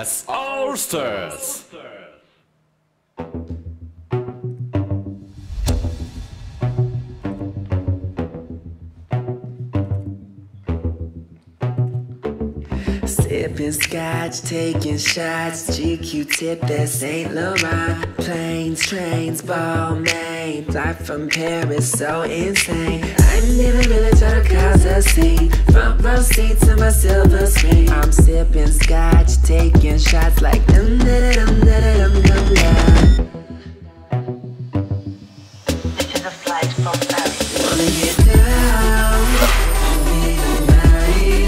TBS All Stars. Sipping scotch, taking shots, GQ tip at Saint Laurent. Planes, trains, Balmain, fly from Paris, so insane. I never really try to cause a scene. Front row seat to my silver screen. I'm sipping scotch, taking shots like dum da dum da dum dum da. This is a flight from Paris. Wanna get down, be mine.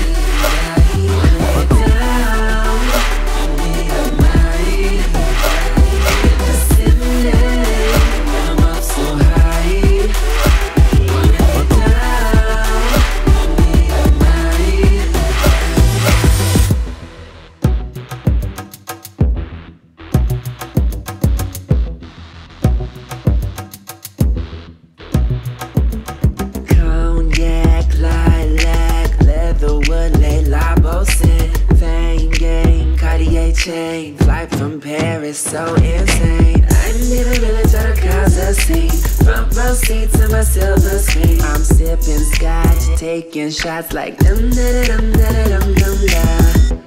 Chain, flight from Paris, so insane. I never really try to cause a scene. Front row seat to my silver screen. I'm sipping scotch, taking shots like dum da dum da dum dum da.